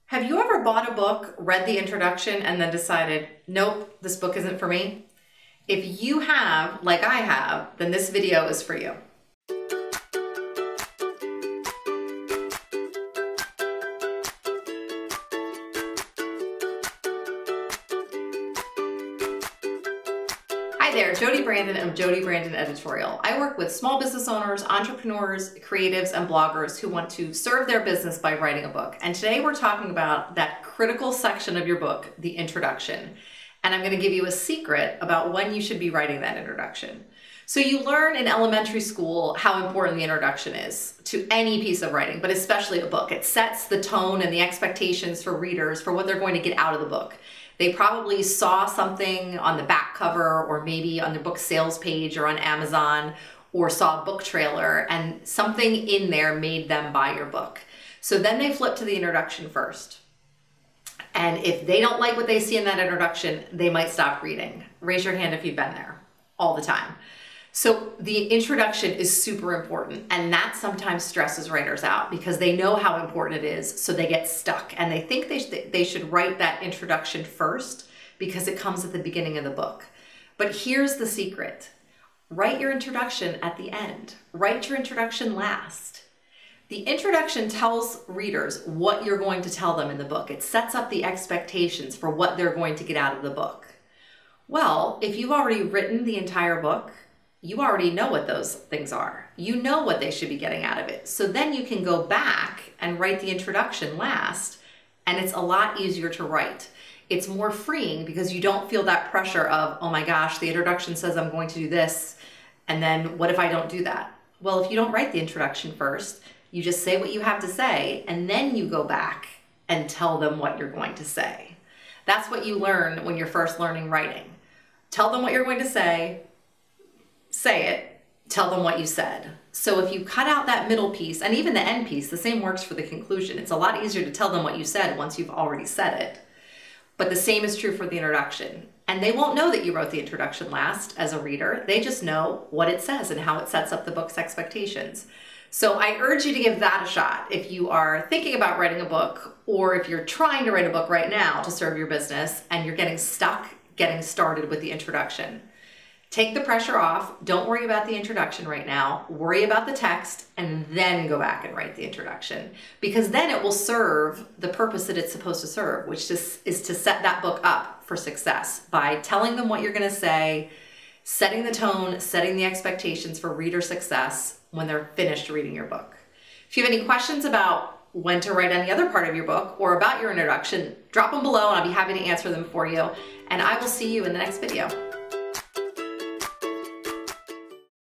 Have you ever bought a book, read the introduction, and then decided, nope, this book isn't for me? If you have, like I have, then this video is for you. Hi there, Jodi Brandon of Jodi Brandon Editorial. I work with small business owners, entrepreneurs, creatives, and bloggers who want to serve their business by writing a book. And today we're talking about that critical section of your book, the introduction. And I'm going to give you a secret about when you should be writing that introduction. So you learn in elementary school how important the introduction is to any piece of writing, but especially a book. It sets the tone and the expectations for readers for what they're going to get out of the book. They probably saw something on the back cover or maybe on the book sales page or on Amazon or saw a book trailer and something in there made them buy your book. So then they flip to the introduction first. And if they don't like what they see in that introduction, they might stop reading. Raise your hand if you've been there all the time. So the introduction is super important, and that sometimes stresses writers out because they know how important it is, so they get stuck and they think they should write that introduction first because it comes at the beginning of the book. But here's the secret. Write your introduction at the end. Write your introduction last. The introduction tells readers what you're going to tell them in the book. It sets up the expectations for what they're going to get out of the book. Well, if you've already written the entire book, you already know what those things are. You know what they should be getting out of it. So then you can go back and write the introduction last, and it's a lot easier to write. It's more freeing because you don't feel that pressure of, oh my gosh, the introduction says I'm going to do this, and then what if I don't do that? Well, if you don't write the introduction first, you just say what you have to say, and then you go back and tell them what you're going to say. That's what you learn when you're first learning writing. Tell them what you're going to say it, tell them what you said. So if you cut out that middle piece, and even the end piece, the same works for the conclusion. It's a lot easier to tell them what you said once you've already said it. But the same is true for the introduction. And they won't know that you wrote the introduction last as a reader. They just know what it says and how it sets up the book's expectations. So I urge you to give that a shot if you are thinking about writing a book, or if you're trying to write a book right now to serve your business and you're getting stuck getting started with the introduction. Take the pressure off. Don't worry about the introduction right now. Worry about the text and then go back and write the introduction, because then it will serve the purpose that it's supposed to serve, which is to set that book up for success by telling them what you're going to say, setting the tone, setting the expectations for reader success when they're finished reading your book. If you have any questions about when to write any other part of your book or about your introduction, drop them below and I'll be happy to answer them for you. And I will see you in the next video.